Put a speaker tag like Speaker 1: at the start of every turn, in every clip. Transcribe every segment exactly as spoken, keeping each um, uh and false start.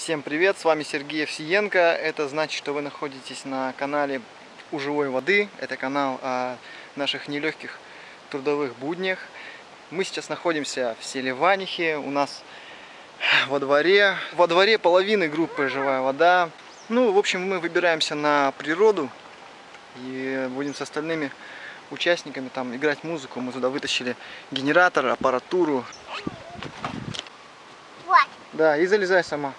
Speaker 1: Всем привет, с вами Сергей Овсиенко. Это значит, что вы находитесь на канале «У живой воды». Это канал о наших нелегких трудовых буднях. Мы сейчас находимся в селе Ванихи. У нас во дворе, во дворе половины группы «Живая вода». Ну, в общем, мы выбираемся на природу и будем с остальными участниками там играть музыку. Мы туда вытащили генератор, аппаратуру.
Speaker 2: Вот.
Speaker 1: Да, и залезай сама.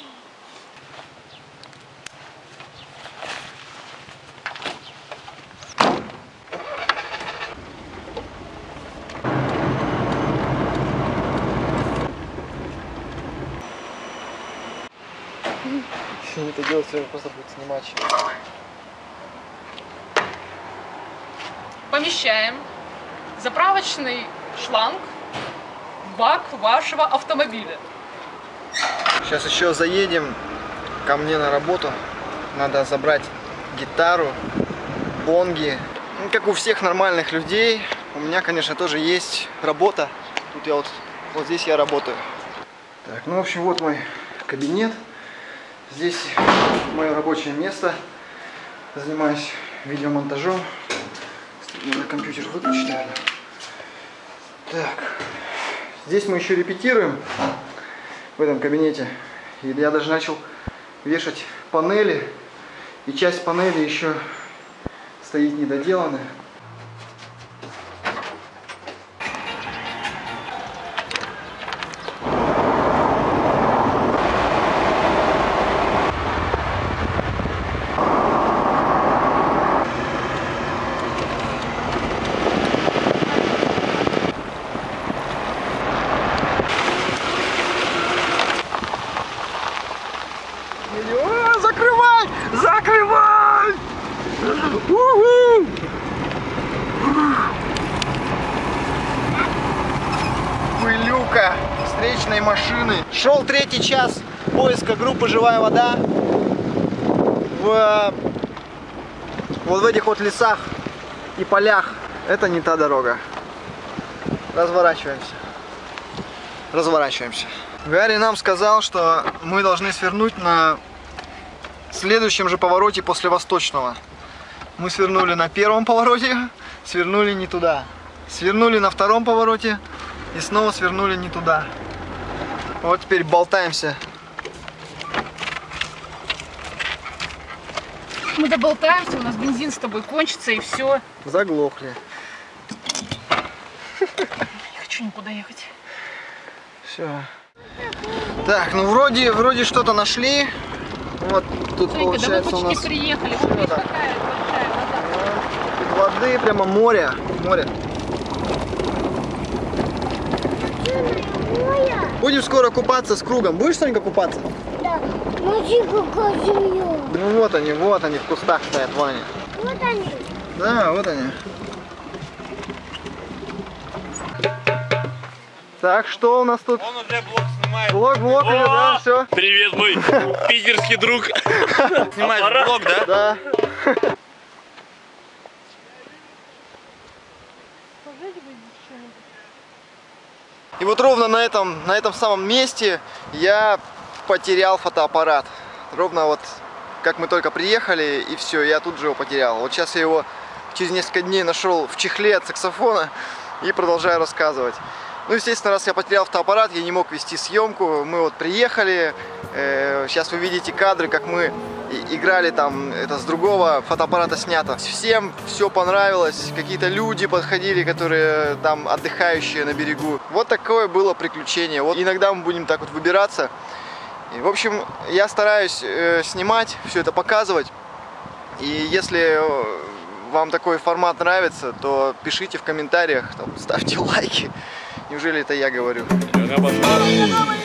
Speaker 1: Если это делать, все просто будет снимать.
Speaker 3: Помещаем заправочный шланг в бак вашего автомобиля.
Speaker 1: Сейчас еще заедем ко мне на работу. Надо забрать гитару, бонги. Ну, как у всех нормальных людей, у меня, конечно, тоже есть работа. Тут я вот, вот здесь я работаю. Так, ну, в общем, вот мой кабинет. Здесь мое рабочее место. Занимаюсь видеомонтажом. Надо компьютер выключить, наверное. Так. Здесь мы еще репетируем в этом кабинете. И я даже начал вешать панели. И часть панели еще стоит недоделанная. Закрывай! Закрывай! У-ху! Пылюка встречной машины. Шел третий час поиска группы «Живая вода» в вот в этих вот лесах и полях. Это не та дорога. Разворачиваемся. Разворачиваемся. Гарри нам сказал, что мы должны свернуть на следующем же повороте после восточного. Мы свернули на первом повороте, свернули не туда. Свернули на втором повороте и снова свернули не туда. Вот теперь болтаемся.
Speaker 3: Мы доболтаемся, у нас бензин с тобой кончится и все.
Speaker 1: Заглохли.
Speaker 3: Не хочу никуда ехать.
Speaker 1: Все. Так, ну вроде, вроде что-то нашли. Вот тут
Speaker 3: Женька,
Speaker 1: получается
Speaker 3: да мы
Speaker 1: у нас
Speaker 3: приехали. Вот здесь такая большая вода.
Speaker 1: тут воды, прямо море, море. Будем скоро купаться с кругом. Будешь, Сонька, купаться?
Speaker 2: Да. Мальчик, покажи.
Speaker 1: Ну вот они, вот они в кустах стоят, Ваня.
Speaker 2: Вот они.
Speaker 1: Да, вот они. Так, что у нас тут?
Speaker 4: Он уже блог снимает.
Speaker 1: Блог, блог, или, да, все.
Speaker 4: Привет, мой питерский друг. Снимаешь блог, да?
Speaker 1: Да. И вот ровно на этом, на этом самом месте я потерял фотоаппарат. Ровно вот как мы только приехали, и все, я тут же его потерял. Вот сейчас я его через несколько дней нашел в чехле от саксофона и продолжаю рассказывать. Ну, естественно, раз я потерял фотоаппарат, я не мог вести съемку. Мы вот приехали, э, сейчас вы видите кадры, как мы играли там, это с другого фотоаппарата снято. Всем все понравилось, какие-то люди подходили, которые там отдыхающие на берегу. Вот такое было приключение. Вот иногда мы будем так вот выбираться. И, в общем, я стараюсь э, снимать, все это показывать. И если вам такой формат нравится, то пишите в комментариях, там, ставьте лайки. Неужели это я говорю?